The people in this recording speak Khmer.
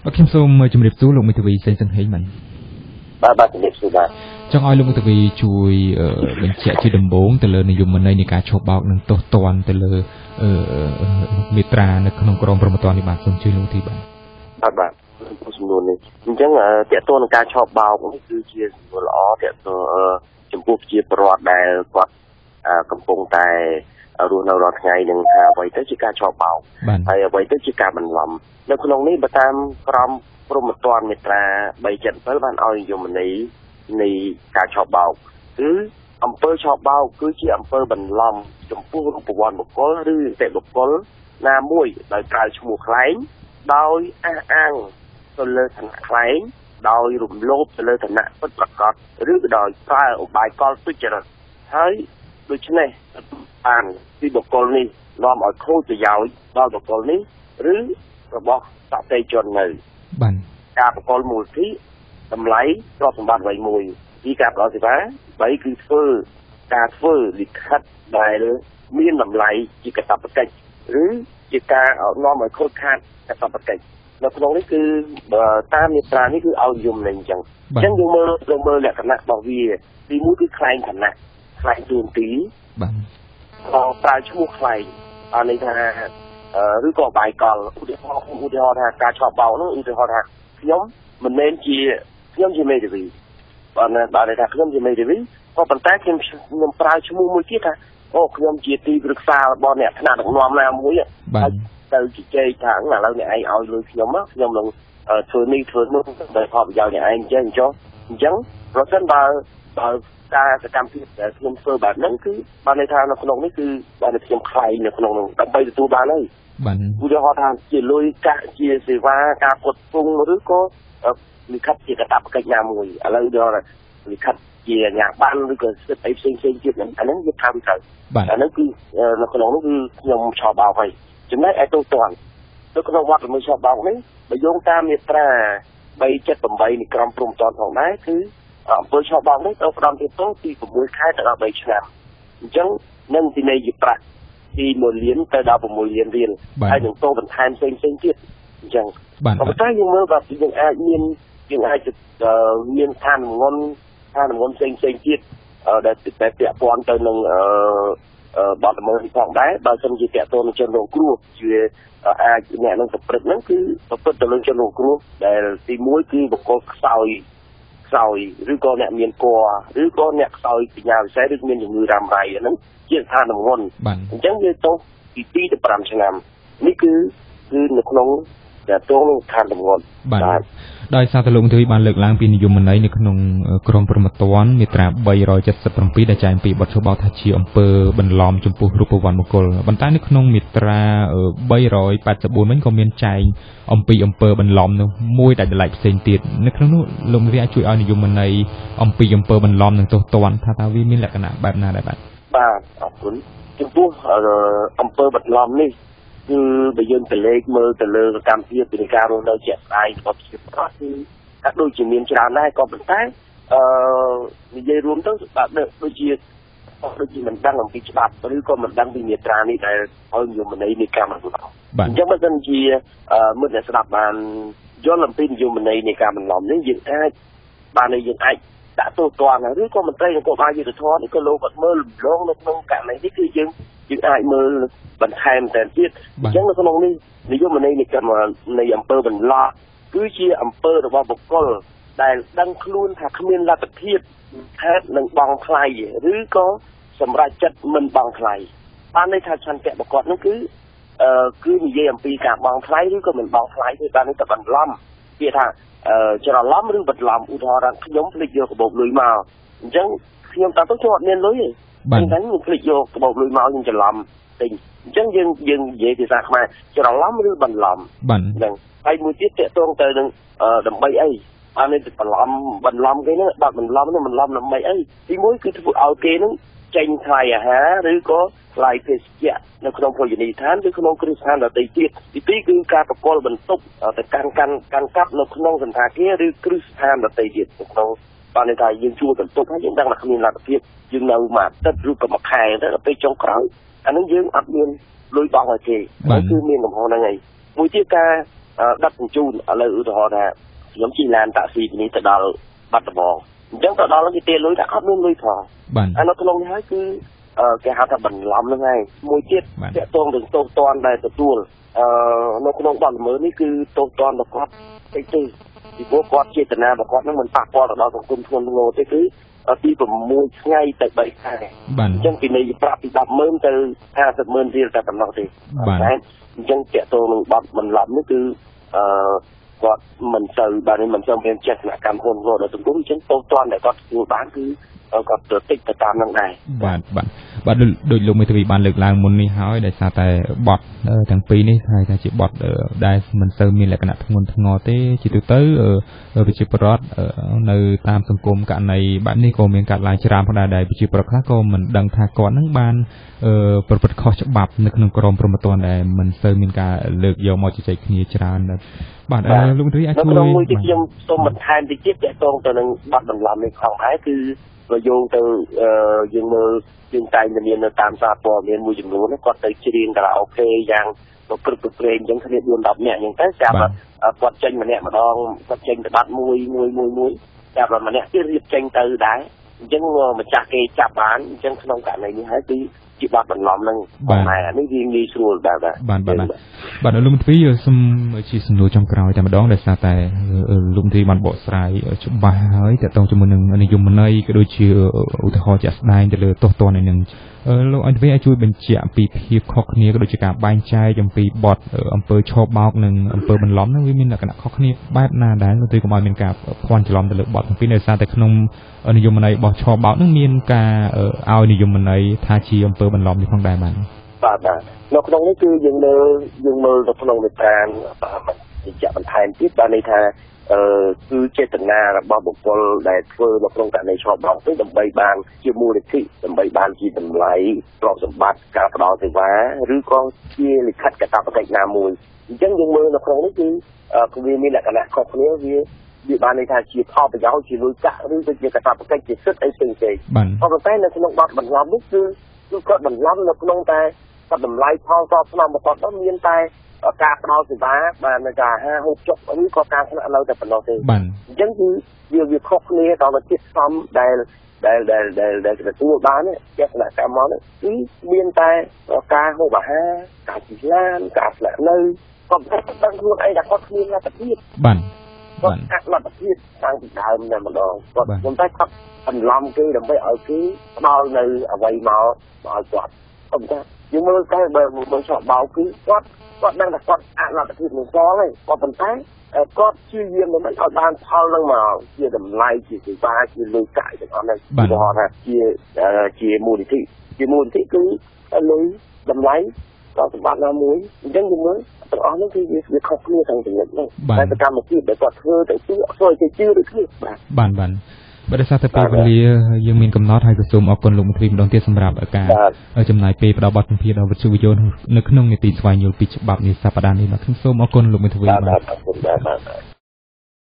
Bác Kim Sômជំរាបសួរលោកមេធាវីសេងសង្ហេងមិនបាទជំរាបសួរបាទចង់ឲ្យលោកមេធាវីជួយបញ្ជាក់ជាដំបូងទៅលើនិយមន័យនៃការឈប់បោកនិងទោសទណ្ឌទៅលើមេត្រានៅក្នុងក្រមព្រហ្មទណ្ឌនេះបាទសូមជួយលោកទីបាទសំណួរនេះអញ្ចឹងតើតើនឹងការឈប់បោកនេះគឺជាសំណួរល្អតើចំពោះប្រជាពលរដ្ឋដែលគាត់កំពុងតែរស់នៅរាល់ថ្ងៃនឹងថាអ្វីទៅជាការឈប់បោកហើយអ្វីទៅជាការបន្លំនៅក្នុងនេះបើតាមក្រមព្រហ្មទណ្ឌមាត្រា377បានឲ្យនិយមន័យនៃការឈប់បោកគឺអំពើឈប់បោកគឺជាអំពើបន្លំចំពោះរូបវន្តបុគ្គលឬអតិបុគ្គលណាមួយដោយប្រើឈ្មោះខ្លែងដោយអះអាងទៅលើឋានៈខ្លែងដោយរំលោភទៅលើឋានៈពិតប្រាកដឬក៏ដោយប្រើឧបាយកលទុច្ចរិតហើយដូច្នេះបានពីបុគ្គលនេះនាំឲ្យខូចប្រយោជន៍ដល់បុគ្គលនេះឬរបស់តន្ត្រីជននៅបានការប្រកល់មូលធិតម្លៃទ្រព្យសម្បត្តិអ្វីមួយពីការប្រកល់សេវា3គឺការធ្វើលិខិតដែលមានតម្លៃជាកាតព្វកិច្ចឬជាការនាំឲ្យខូចខាតកាតព្វកិច្ចនៅក្នុងនេះគឺតាមមាត្រានេះគឺឲ្យយមន័យអញ្ចឹងយើងមើលលក្ខណៈរបស់វាទី1គឺខ្លែងឋានៈខ្លែងទួនាទីបាទប្រើឈ្មោះខ្លែងនេះថាឬក៏បាយកលឧទាហរណ៍ថាការឈប់បោកនោះឧទាហរណ៍ថាខ្ញុំមិនមែនជាខ្ញុំជាមេធាវីបាទថាខ្ញុំជាមេធាវីក៏ប៉ុន្តែខ្ញុំប្រើឈ្មោះមួយទៀតថាអូខ្ញុំជាទីប្រឹក្សារបស់អ្នកថ្នាក់ដឹកនាំណាមួយបាទទៅជជែកថាឥឡូវអ្នកឯងឲ្យលុយខ្ញុំខ្ញុំនឹងធ្វើនេះធ្វើនោះដើម្បីផលប្រយោជន៍អ្នកឯងចេះចុះអញ្ចឹងប្រសិនបើការសកម្មភាពដែលខ្ញុំធ្វើបែបហ្នឹងគឺបានន័យថានៅក្នុងនេះគឺបានខ្ញុំខ្លាយនៅក្នុងនោះដើម្បីទទួលបានហើយបាទឧទាហរណ៍ថាជាលុយកាក់ជាសេវាការផ្គត់ផ្គង់ឬក៏លិខិតជាកាតព្វកិច្ចណាមួយឥឡូវដល់លិខិតជាអាជ្ញាប័ណ្ណឬក៏សិទ្ធិអីផ្សេងទៀតហ្នឹងអាហ្នឹងវាថាទៅអាហ្នឹងគឺនៅក្នុងនោះគឺខ្ញុំឆោបបោកហើយចំណែកឯទោសទណ្ឌនៅក្នុងវត្តល្មើសឆោបបោកនេះបើយោងតាមមាត្រា378នៃក្រមព្រហ្មទណ្ឌផងដែរគឺអំពើឆោបបោកនេះត្រូវផ្ដំទោសពី6ខែទៅដល់3ឆ្នាំអញ្ចឹងនឹងពិន័យប្រាក់ពី1លានទៅដល់6លានរៀលហើយនឹងទោសបន្ថែមផ្សេងទៀតអញ្ចឹងប៉ុន្តែយើងមើលបាទយើងអាចមានឋានមង្នផ្សេងទៀតដែលពាក់ព័ន្ធទៅនឹងបទល្មើសផងដែរបើសិនជាពាក់ព័ន្ធនឹងជនរងគ្រោះជាអាចអ្នកនឹងប្រព្រឹត្តហ្នឹងគឺប្រព្រឹត្តទៅលើជនរងគ្រោះដែលទី1គឺបុគ្គលខ្សោយឬក៏អ្នកមានគភ៌ឬក៏អ្នកខ្សោយបញ្ញាវិសេសឬមានជំងឺរ៉ាំរ៉ៃហ្នឹងជាឋានមង្នអញ្ចឹងវាទោសពី2ទៅ5ឆ្នាំនេះគឺនៅក្នុងតែទោសនឹងឋានមង្នបាទដោយសារតែលោកមេធាវីបានលើកឡើងពីនិយមន័យនៅក្នុងក្រមព្រហ្មទណ្ឌមាត្រា377ដែលចែងពីបទឈប់បោកថាជាអំពើបន្លំចំពោះរូបវន្តបុគ្គលប៉ុន្តែនៅក្នុងមាត្រា384វិញក៏មានចែងអំពីអំពើបន្លំនោះមួយដាច់ដライផ្សេងទៀតនៅក្នុងនោះលោកមេធាវីអាចជួយឲ្យនិយមន័យអំពីអំពើបន្លំនិងទោសទណ្ឌថាតើវាមានលក្ខណៈបែបណាដែរបាទអរគុណចំពោះអំពើបន្លំនេះគឺបើយើងទៅលេខមើលទៅលើសកម្មភាពពីការរស់នៅជាក់ស្ដែងរបស់ប្រជាពលរដ្ឋគឺថាដូចជាមានច្រើនដែរក៏ប៉ុន្តែនិយាយរួមទៅបាទដូចជាមិនដឹងអំពីច្បាប់ឬក៏មិនដឹងពីមាត្រានេះដែលឲ្យនិយមន័យនៃការបន្លំអញ្ចឹងបើសិនជាមិត្តអ្នកស្ដាប់បានយល់អំពីនិយមន័យនៃការបន្លំនេះយើងអាចដាក់ទោសទណ្ឌឬក៏មន្ត្រីនគរបាលយុត្តិធម៌នេះក៏លោកអត់មើលរំលងនៅក្នុងករណីនេះគឺយើងអាចមើលបន្ថែមតែទៀតអញ្ចឹងនៅក្នុងនេះនិយមន័យនៃអំពើបន្លំគឺជាអំពើរបស់បុគ្គលដែលដឹងខ្លួនថាគ្មានលទ្ធភាពហេតុនឹងបង់ថ្លៃឬក៏សម្រាប់ចិត្តមិនបង់ថ្លៃបានន័យថាឆន្ទៈរបស់គាត់នោះគឺនិយាយអំពីការបង់ថ្លៃឬក៏មិនបង់ថ្លៃទេបានន័យថាបន្លំគេថាច្រឡំឬបន្លំឧទាហរណ៍ថាខ្ញុំភ្លេចយកកាបូបលុយមកអញ្ចឹងខ្ញុំតាំងទៅខ្ញុំអត់មានលុយទេអញ្ចឹងខ្ញុំភ្លេចយកកាបូបលុយមកខ្ញុំច្រឡំទិញអញ្ចឹងយើងនិយាយភាសាខ្មែរច្រឡំឬបន្លំហ្នឹងហើយមួយទៀតតកតងទៅនឹងដើម្បីអីបានន័យថាបន្លំគេហ្នឹងបាត់បន្លំដើម្បីអីទីមួយគឺធ្វើឲ្យគេហ្នឹងចេញថ្លៃអាហារឬក៏ថ្លៃភេសជ្ជៈនៅក្នុងភោជនីយដ្ឋានឬក្នុងគ្រឹះស្ថានដទៃទៀតទីពីរគឺការប្រគល់បន្ទុកទៅកាន់កាប់នៅក្នុងសន្តាគារឬគ្រឹះស្ថានដទៃទៀតក្នុងបានន័យថាយើងជួលបន្ទុកហើយយើងដឹងថាគ្មានលទ្ធភាពយើងនៅមួយអាទិត្យឬក៏មួយខែទៅដល់ពេលចុងក្រោយអានឹងយើងអត់មានលុយបង់ឲ្យគេគឺមានកំហុសហ្នឹងហើយមួយទៀតការ đất chun ở lời ưu họ là nhóm chi lan tạ xì thì từ đó bắt đầu bỏ chẳng từ đó là cái tiền lối đã áp luôn lối thọ anh nó không nói cứ cái hạt bẩn lắm nữa ngay môi tiết sẽ tôn đừng tôn toàn đây từ tuôn nó không bằng mới ní cứ tôn toàn là quát cái tư thì bố quát chia từ nào mà quát nó mình tạt qua ở đó cũng cùng thôn ngô thế cứ tí của môi ngay tại bảy này chẳng vì này bạc thì đập mơn từ 50 mơn riêng tại tầm nào thì chẳng trẻ tôn mình làm nó cứ quát mình từ bà nên mình cho em chết là cam hồn rồi tụi cũng chính tôn toàn để có mua bán cứ có tự tích từ tam năm này bạn đôi lúc mới vì bạn lực lang muốn đi hỏi để sao tại bọt thằng pi này hay là chỉ bọt ở đây mình sơ mi lại cái nát thằng ngò té chỉ từ tới ở vị trí prot ở nơi tam sông côm cả này bạn đi còn miền cả lại chram phong đài vị trí prot khác có mình đăng thà con nắng banประกอบฉบับในขนมกรมประมตัวใดมันเสริมมีการเลือกยอมเอาใจขณีจรานะบ้านลุงทวีอาชีพแล้วก็มือที่ยังตัวมันแทนที่จิ๊บแต่ตรงตัวนึงบ้านมันลำในของไอ้คือเราโยงตัวยังมือยังใจมันเรียนตามซาปอเรียนมือจำนวนแล้วก็ตัวเรียนแต่ละโอเคยังตัวกรึกเกรงยังคะแนนดวงดับเนี่ยยังแต่จับกดเจนมันเนี่ยมาดองกดเจนแต่บัดมวยจับมันเนี่ยที่เรียบเจนตัวได้ยังมันจากเกจับบ้านยังขนมกันในนี้ให้ที่จีบบันล้อมนั่งบ้านนี่ยิงดีสุดแบบบ้านลุงทวีสมชีสนุจังกราวแต่มาดองได้ซาแต่ลุงทวีบ้านบ่อสายชุบบ้าเฮ้ยแต่ตรงจมูกหนึ่งอันนี้ยมมันในก็โดยชื่ออุทหรณ์จะได้จะเลยตัวในหนึ่งเราอันที่ช่วยเป็นเจียปีพีคอกนี้ก็โดยการบานใจจำปีบอดอำเภอชอบบ้าหนึ่งอำเภอบันล้อมนั่งวิมินขณะคอกนี้บ้านนาได้เราตีกับมันเป็นการพรจะล้อมแต่เลยบอดทั้งปีในซาแต่ขนมนิยมมันในบอดชอบบ้านั่งมีนการเอานิยมมันในทาชีอำเภอบันล้อมในของได้มันเราขนมนี่คือยังมือเราขนมในการมันจะมันแทนที่บ้านในทาคือเจตนาบางบุคคลได้เพื่อมาตรงกันในชอบบ้านที่ดำใบบานเชื่อมูลนิธิดำใบบานที่ดำไหลกรอบสมบัติการปลอดเสวะหรือก็เชี่ยหรือขัดกับตาประกันนามูลยังมือเราขนมนี่คือคุณมีแหละกันนะขอบคุณวิบานในทางชีพพ่อไปย้อนชีลุยกะหรือจะเกี่ยวกับตาประกันจิตซึกไอ้สิ่งเจพอมาใต้ในขนมบัตรบันล้อมนี่คือก็บันล้อมเราขนมแต่ก็ดำไหลพ่อก็ขนมบัตรต้องมีนแต่การปลอดเสวะมาในการ6 จบอันนี้ก็การขณะเราแต่ปลอดเสวะยังคือวิครบนี้ตอนมาคิดซ้ำได้กระตุ้นบ้านเนี่ยแค่ขณะการมองเนี่ยมีนแต่การ6 การจีนานการแหลมเลยก็ตั้งตัวไอ้ดักก็มีมาประเทศก็กัดมาประเทศทางที่ดาวเนี่ยมันดองก็ผมได้ขับพันลำคือดำไปเอาคือดาวในเอาไว้มาเอาจอดผมจะยังมือใกล้เบอร์มือชอบเบาคือก็นั่งแต่ก็อ่านมาประเทศหนึ่งซ้อนเลยก็เป็นแท้ก็ชื่อเยี่ยมเลยมันเอาด้านเท้าลงมาเกี่ยดำไล่เกี่ยสีฟ้าเกี่ยลุยไก่แต่ตอนนั้นที่บอกนะเกี่ยมูลนิธิคือลุยดำไล่ก็สมบัติน้ำมุ้ยยังมือแต่อันนั้นคือวิเคราะห์เนี่ยทางสิ่งนี้แต่ประการมาคิดแต่ก็เธอแต่ชื่อซอยชื่อหรือคือบ้านบริษัทเตปเลียยังมีกำหนดให้กระทรวงออกกฎลงทุนดองเตี้ยสำหรับอาการจำหน่ายเปย์ประดับบัตรเพียรเอาวัตถุวิโยนนึกขนมในตีสวายโยนปีฉบับในสัปดาห์นี้มาขึ้นส้มออกกฎลงทุน